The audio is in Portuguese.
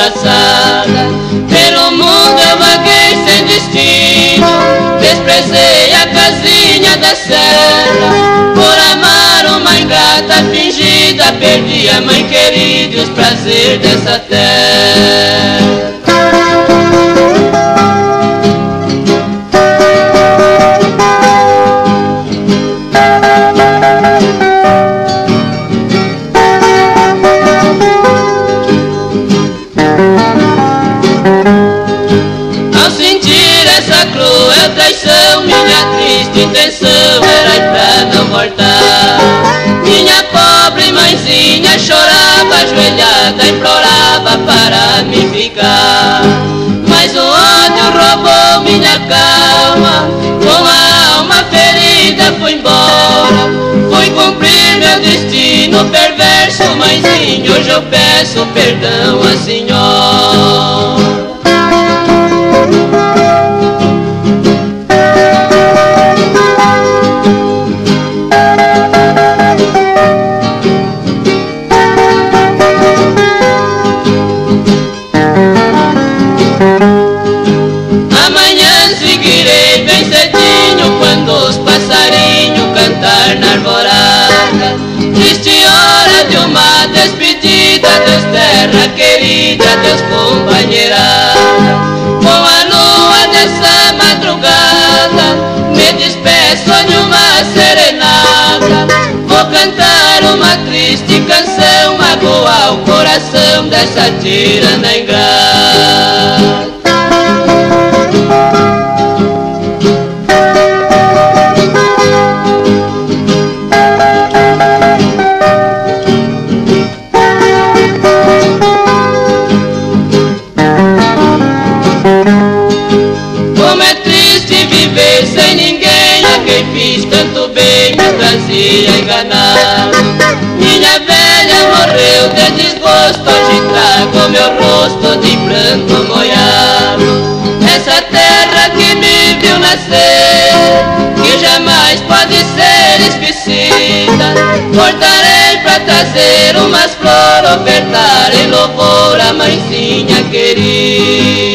desgraçada. Pelo mundo eu vaguei sem destino, desprezei a casinha da serra. Por amar uma ingrata fingida, perdi a mãe querida e os prazeres dessa terra. Ao sentir essa cruel traição, minha triste intenção era ir pra não voltar. Minha pobre mãezinha chorava, ajoelhada, implorava para me ficar. Mas o ódio roubou minha calma, com a alma ferida fui embora. Fui cumprir meu destino perverso, mãezinha, hoje eu peço perdão à senhora. Amanhã seguirei bem cedinho, quando os passarinhos cantar na alvorada. Triste hora de uma despedida, Deus terra querida, Deus companheirada. Com a lua dessa madrugada, me despeço de uma serenata. Vou cantar uma triste canção, magoar o coração dessa tirana ingrata. Como é triste viver sem ninguém, a quem fiz tanto bem me trazia enganado. Minha velha morreu de desgosto, hoje trago meu rosto de pranto molhado. Essa terra que me viu nascer, que jamais pode ser esquecida. Voltarei pra trazer umas flores, ofertar em louvor a mãezinha querida.